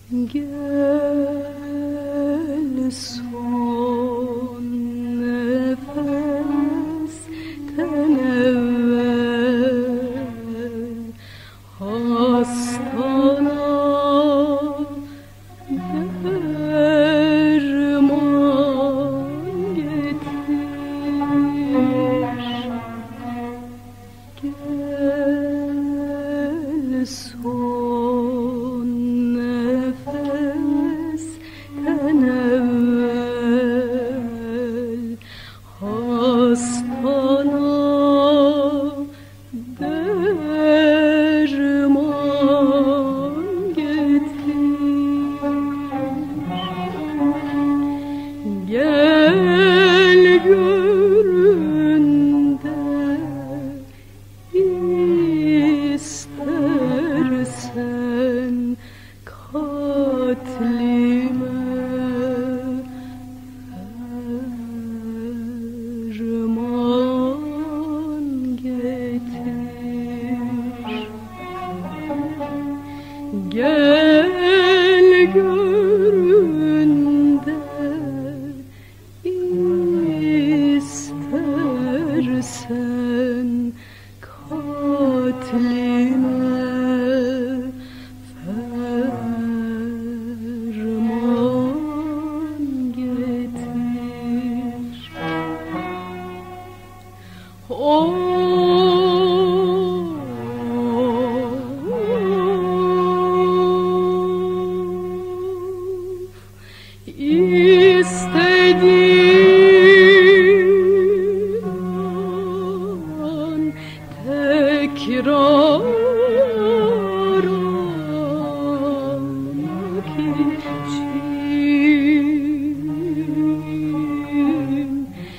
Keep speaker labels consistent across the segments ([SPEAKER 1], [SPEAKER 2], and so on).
[SPEAKER 1] Gel son nefesten evvel hastana derman getir. Gel son nefesten evvel hastana derman getir. Gel göründe İstersen katlime derman getir. Gel göründe İstersen katlime derman getir. İstediğin an tekrar olmak için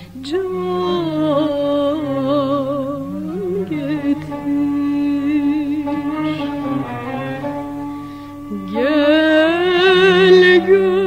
[SPEAKER 1] can getir. Gel gör